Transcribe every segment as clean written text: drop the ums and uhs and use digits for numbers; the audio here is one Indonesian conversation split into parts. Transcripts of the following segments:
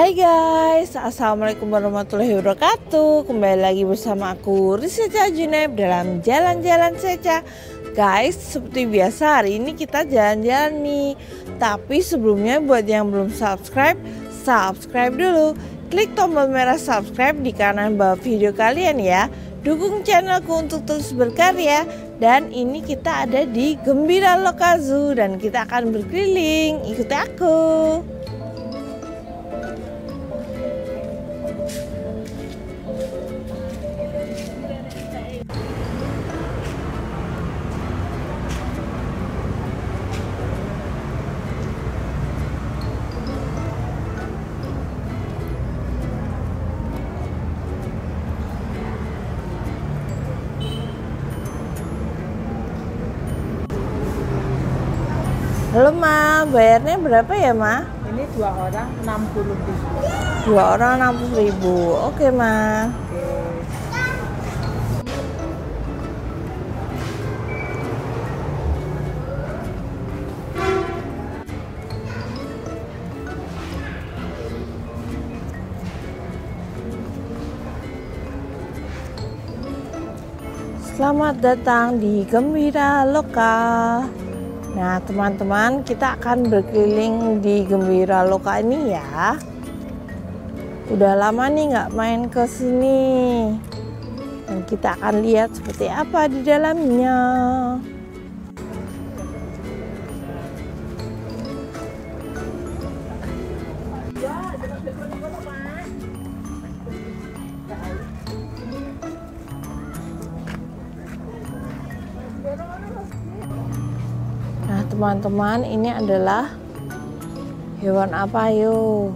Hai guys, assalamualaikum warahmatullahi wabarakatuh. Kembali lagi bersama aku Rizka Juneb dalam jalan-jalan Seca. Guys, seperti biasa hari ini kita jalan-jalan nih. Tapi sebelumnya buat yang belum subscribe, subscribe dulu. Klik tombol merah subscribe di kanan bawah video kalian ya. Dukung channelku untuk terus berkarya. Dan ini kita ada di Gembira Loka Zoo dan kita akan berkeliling. Ikuti aku. Halo Ma, bayarnya berapa ya Ma? Ini 2 orang 60.000. 2 orang 60.000. Oke Ma. Selamat datang di Gembira Loka. Nah teman-teman, kita akan berkeliling di Gembira Loka ini ya. Udah lama nih nggak main ke sini. Dan kita akan lihat seperti apa di dalamnya. Nah teman-teman, ini adalah hewan apa yuk?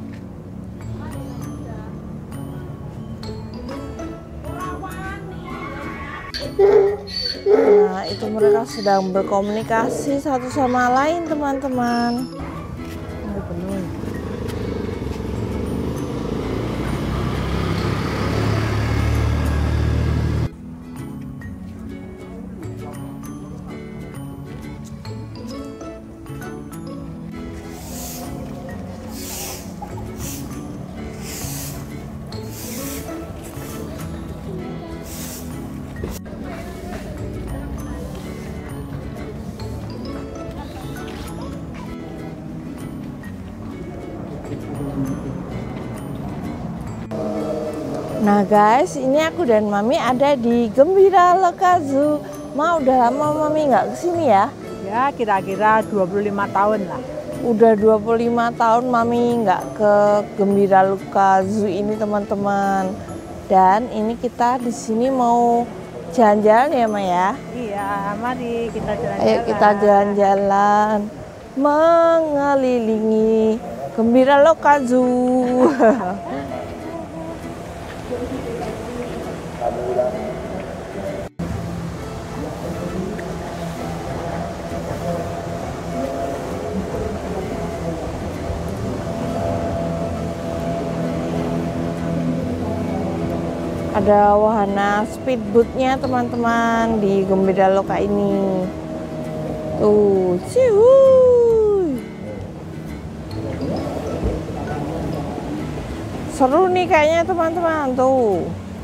Nah itu mereka sedang berkomunikasi satu sama lain teman-teman. Nah guys, ini aku dan Mami ada di Gembira Loka Zoo. Ma, udah lama Mami nggak kesini ya? Ya kira-kira 25 tahun lah. Udah 25 tahun Mami nggak ke Gembira Loka Zoo ini teman-teman. Dan ini kita di sini mau jalan-jalan ya Ma ya? Iya, mari kita jalan-jalan. Ayo kita jalan-jalan mengelilingi Gembira Loka Zoo. Ada wahana speedboatnya teman-teman di Gembira Loka ini. Tuh, cihuy. Seru nih kayaknya teman-teman tuh.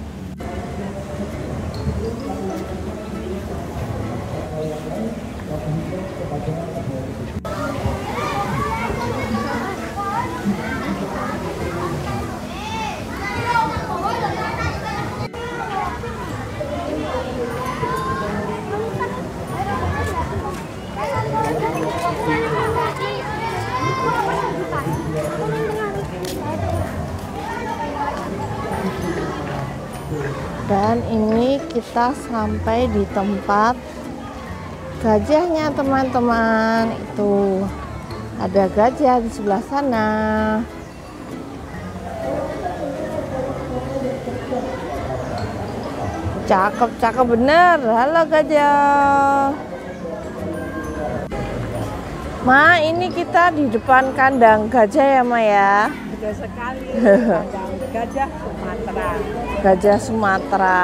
Dan ini kita sampai di tempat gajahnya teman-teman. Itu ada gajah di sebelah sana. Cakep-cakep bener. Halo gajah. Ma, ini kita di depan kandang gajah ya Ma ya? Betul sekali. Kandang gajah Sumatera. Gajah Sumatera.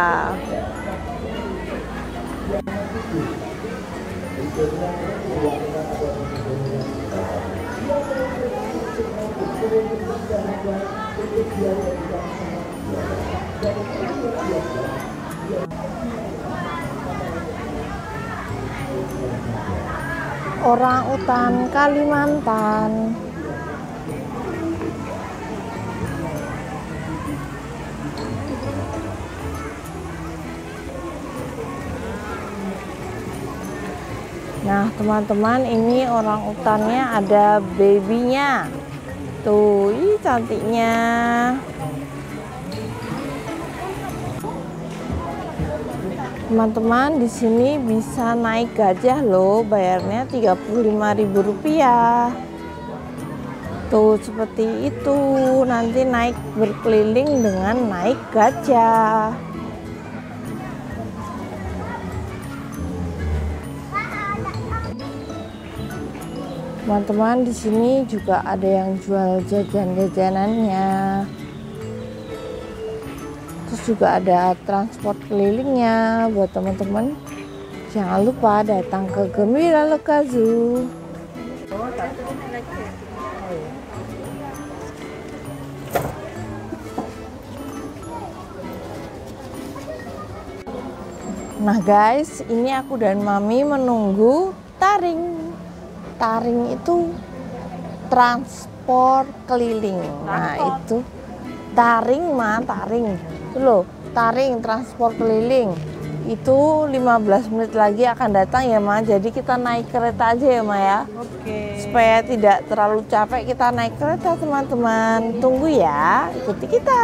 Orang utan Kalimantan. Nah teman-teman, ini orang utannya ada babynya. Tuh, ih cantiknya. Teman-teman, di sini bisa naik gajah loh, bayarnya Rp35.000. Tuh seperti itu, nanti naik berkeliling dengan naik gajah. Teman-teman, di sini juga ada yang jual jajan-jajanannya. Terus juga ada transport kelilingnya buat teman-teman. Jangan lupa datang ke Gembira Loka Zoo. Nah guys, ini aku dan Mami menunggu taring. Taring itu transport keliling. Nah itu taring taring itu loh, taring transport keliling itu 15 menit lagi akan datang ya Ma. Jadi kita naik kereta aja ya Ma ya. Oke. Supaya tidak terlalu capek, kita naik kereta teman-teman. Tunggu ya, ikuti kita.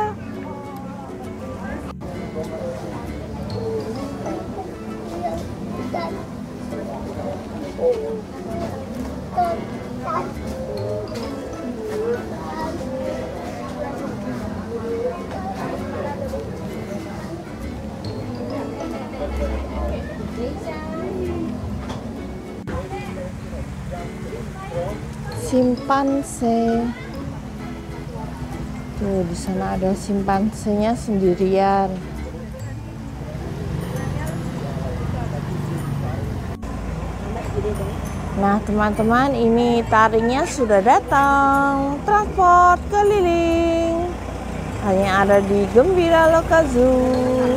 Simpanse. Tuh di sana ada simpansenya sendirian. Nah teman-teman, ini taringnya sudah datang, transport keliling. Hanya ada di Gembira Loka Zoo.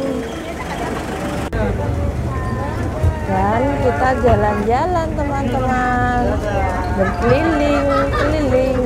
Dan kita jalan-jalan teman-teman, berkeliling-keliling.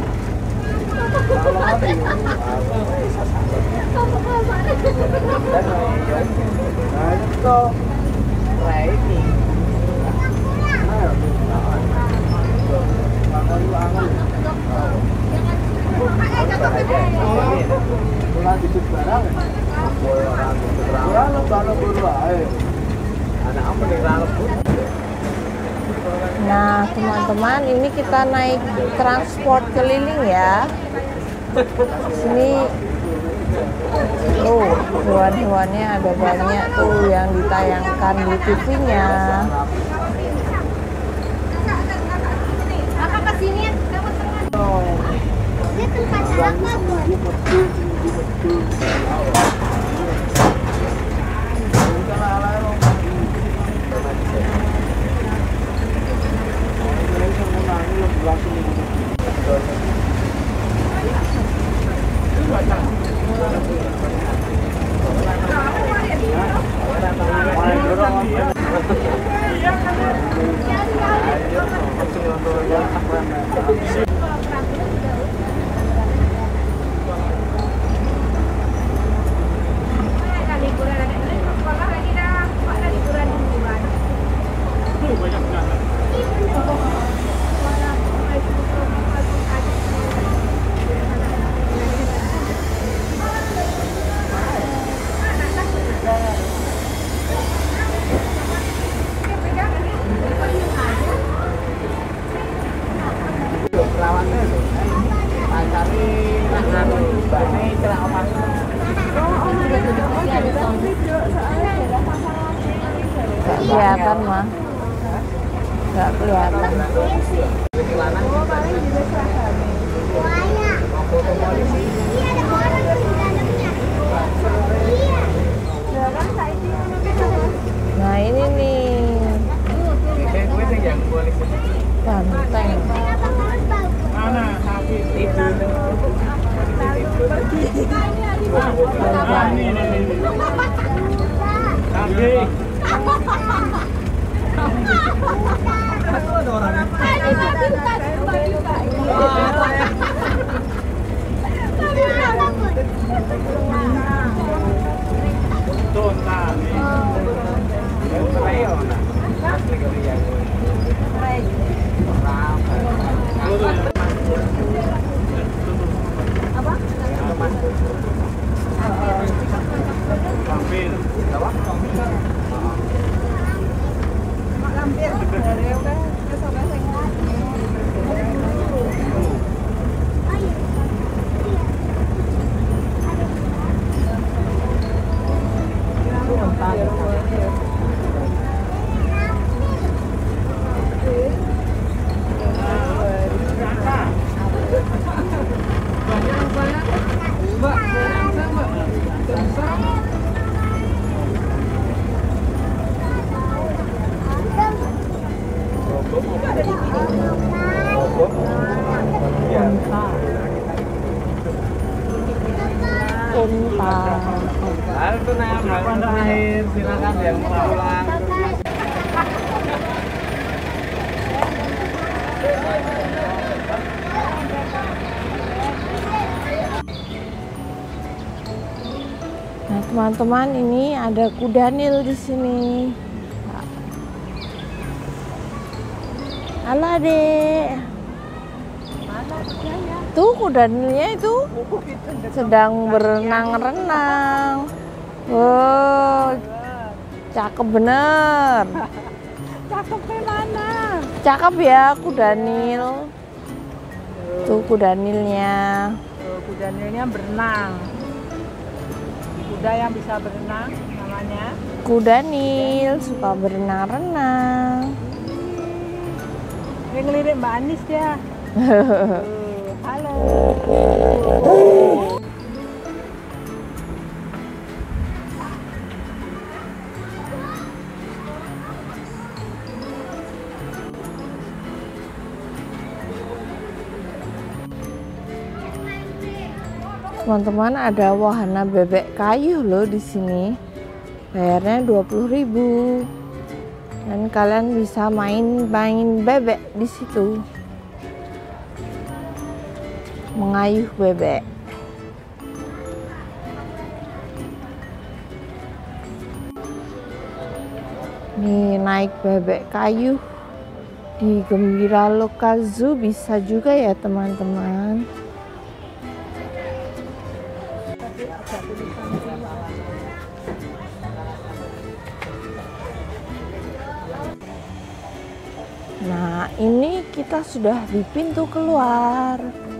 Nah teman-teman, ini kita naik transport keliling ya. Sini tuh hewan-hewannya ada banyak tuh yang ditayangkan di TV-nya. Kelihatan mah, nggak kelihatan. Nah ini nih banteng. Itu akhir, silakan yang mau pulang. Nah, teman-teman, ini ada kuda nil di sini. Halo, Adek. Tuh kuda nilnya itu sedang berenang-renang. Wow, cakep bener. Cakep mana? Cakep ya kuda nil. Tuh kuda nilnya. Kuda nilnya berenang. Kuda yang bisa berenang namanya Kuda nil, suka berenang-renang. Ini ngelirik Mbak Anis ya. Halo. Teman-teman, ada wahana bebek kayu loh di sini. Bayarnya 20.000. Dan kalian bisa main bebek di situ. Mengayuh bebek. Nih, naik bebek kayu di Gembira Lokal Zoo bisa juga ya teman-teman. Nah, ini kita sudah di pintu keluar.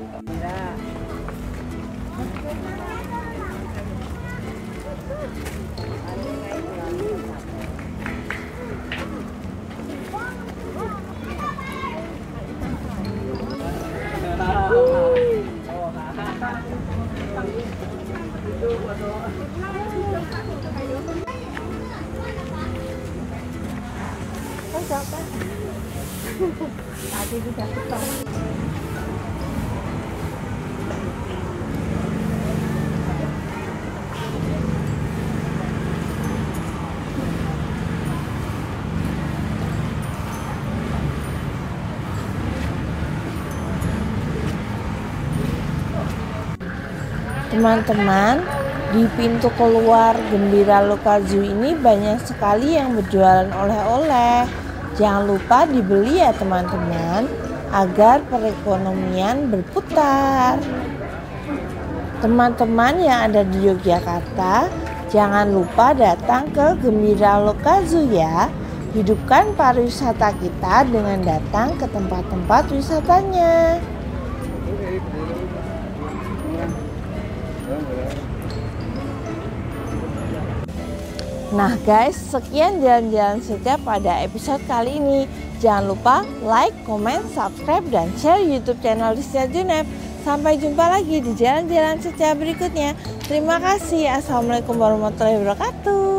Tadi sudah ketemu. Teman-teman, di pintu keluar Gembira Lokal Zoo ini banyak sekali yang berjualan oleh-oleh. Jangan lupa dibeli ya teman-teman, agar perekonomian berputar. Teman-teman yang ada di Yogyakarta, jangan lupa datang ke Gembira Lokal Zoo ya. Hidupkan pariwisata kita dengan datang ke tempat-tempat wisatanya. Nah guys, sekian jalan-jalan saja pada episode kali ini. Jangan lupa like, comment, subscribe, dan share YouTube channel Rizya Juneb. Sampai jumpa lagi di jalan-jalan saja berikutnya. Terima kasih. Assalamualaikum warahmatullahi wabarakatuh.